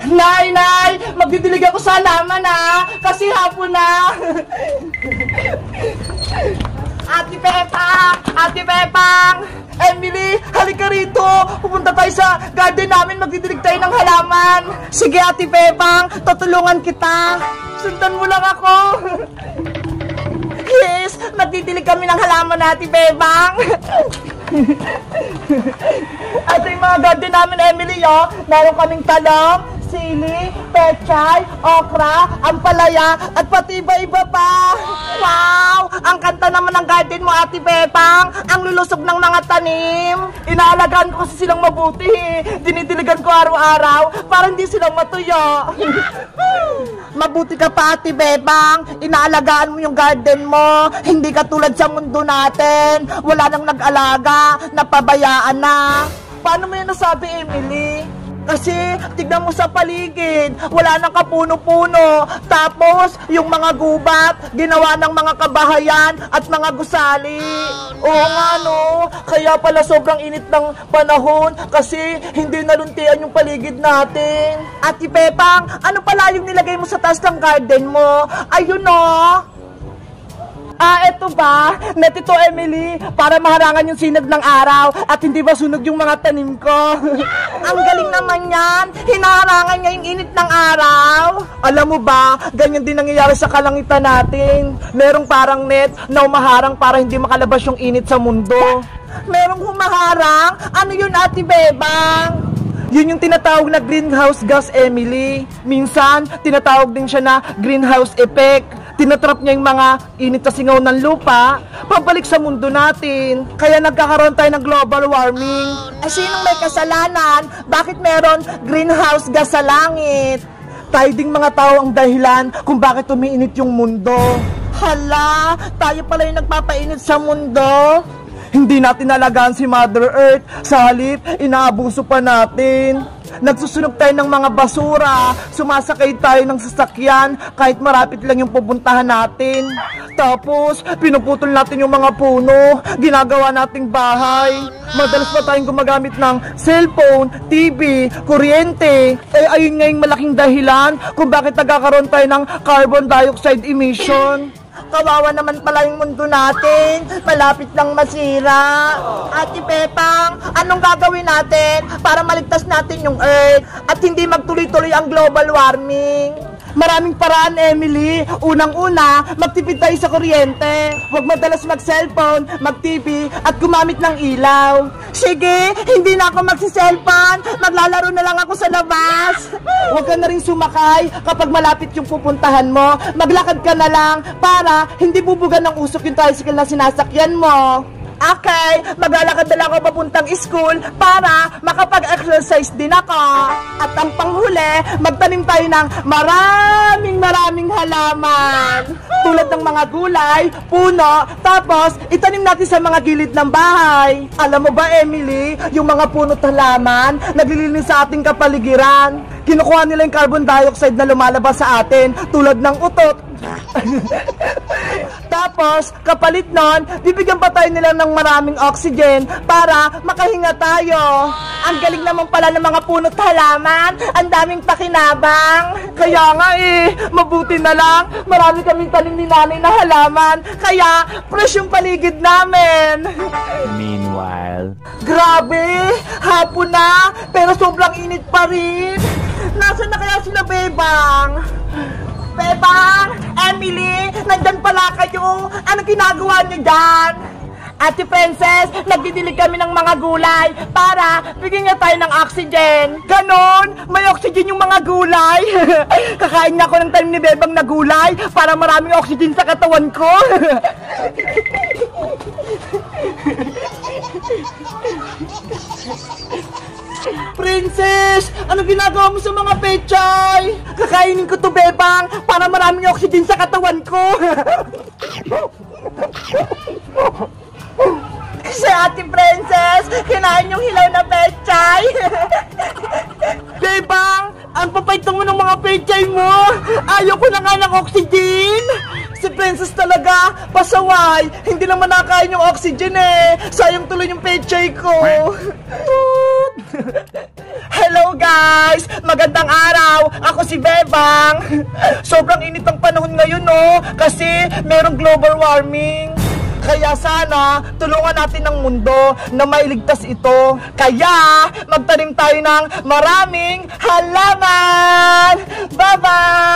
Nay, magdidilig ako sa halaman kasi hapon na. Ate Pepang, Emily, halika rito. Pupunta tayo sa garden namin, magdidilig tayo ng halaman. Sige Ate Pepang, tutulungan kita. Sundan mo lang ako. Yes, magdidilig kami ng halaman Ate Pepang. At yung mga garden namin, Emily, meron kaming talong, sili, pechay, okra, ampalaya, at pati iba-iba pa. Wow! Ang kanta naman ng garden mo, Ate Pepang. Ang lulusog ng mga tanim. Inaalagaan ko kasi silang mabuti. Dinidiligan ko araw-araw para hindi silang matuyo. Mabuti ka pa, Ate Pepang. Inaalagaan mo yung garden mo. Hindi katulad sa mundo natin. Wala nang nag-alaga, napabayaan na. Paano mo yan nasabi, Emily? Kasi, tignan mo sa paligid, wala nang kapuno-puno. Tapos, yung mga gubat, ginawa ng mga kabahayan at mga gusali. Oo nga, no? Kaya pala sobrang init ng panahon kasi hindi naluntian yung paligid natin. Ate Pepang, ano pala yung nilagay mo sa taas ng garden mo? Ayun, no? Eto ba? Net ito, Emily, para maharangan yung sinag ng araw at hindi masunog yung mga tanim ko. Ang galing naman yan. Hinaharangan niya yung init ng araw. Alam mo ba, ganyan din nangyayari sa kalangitan natin. Merong parang net na umaharang para hindi makalabas yung init sa mundo. Merong humaharang? Ano yun, Ate Bebang? Yun yung tinatawag na greenhouse gas, Emily. Minsan, tinatawag din siya na greenhouse effect. Tinatrap niya yung mga init na singaw ng lupa, pabalik sa mundo natin. Kaya nagkakaroon tayo ng global warming. Ay, sinong may kasalanan? Bakit meron greenhouse gas sa langit? Tayo ding mga tao ang dahilan kung bakit umiinit yung mundo. Hala, tayo pala yung nagpapainit sa mundo. Hindi natin alagaan si Mother Earth. Sa halip, inaabuso pa natin. Nagsusunog tayo ng mga basura. Sumasakay tayo ng sasakyan kahit marapit lang yung pupuntahan natin. Tapos, pinuputol natin yung mga puno. Ginagawa nating bahay. Madalas pa tayong gumagamit ng cellphone, TV, kuryente. Ayun nga yung malaking dahilan kung bakit nagkakaroon tayo ng carbon dioxide emission. Kawawa naman pala yung mundo natin. Malapit lang masira. Ate Pepang, anong gagawin natin para maligtas natin yung Earth at hindi magtuloy-tuloy ang global warming? Maraming paraan, Emily. Unang-una, magtipid tayo sa kuryente. Huwag madalas mag-cellphone, mag-TV, at gumamit ng ilaw. Sige, hindi na ako magsi-cellphone. Maglalaro na lang ako sa labas. Huwag ka na rin sumakay kapag malapit yung pupuntahan mo. Maglakad ka na lang para hindi bubugan ng usok yung tricycle na sinasakyan mo. Okay, maglalakad na lang ako papuntang school para makapag-exercise din ako. At ang panghuli, magtanim tayo ng maraming halaman. Tulad ng mga gulay, puno, tapos itanim natin sa mga gilid ng bahay. Alam mo ba, Emily, yung mga puno at halaman, naglilinis sa ating kapaligiran. Kinukuha nila yung carbon dioxide na lumalabas sa atin, tulad ng utot. Tapos, kapalit nun, bibigyan pa tayo nila ng maraming oxygen para makahinga tayo. Ang galing naman pala ng mga puno't halaman. Ang daming pakinabang. Kaya nga mabuti na lang. Marami kaming tanim ni nanay na halaman. Kaya, fresh yung paligid namin. Meanwhile, grabe, hapon na, pero sobrang init pa rin. Nasaan na kaya sila, Bebang? Bebang, Emily, nandyan pala kayo. Ano ginagawa niyo dyan? Ate Princess, nagdidilig kami ng mga gulay para bigyan niya tayo ng oxygen. Ganon? May oxygen yung mga gulay? Kakain na ako ng tanim ni Bebang na gulay para maraming oxygen sa katawan ko. Princess, ano ginagawa mo sa mga pechay? Kakainin ko to, Bebang, para maraming oxygen sa katawan ko. Si Ate Princess, kinain yung hilaw na pechay. Bebang, ang papait mo ng mga pechay mo. Ayaw ko na nga ng oxygen. Si Princess talaga, pasaway. Hindi naman nakain yung oxygen Sayang tuloy yung pechay ko. Hello guys! Magandang araw! Ako si Bebang! Sobrang init ang panahon ngayon, no? Kasi merong global warming. Kaya sana, tulungan natin ang mundo na mailigtas ito. Kaya, magtanim tayo ng maraming halaman! Bye-bye!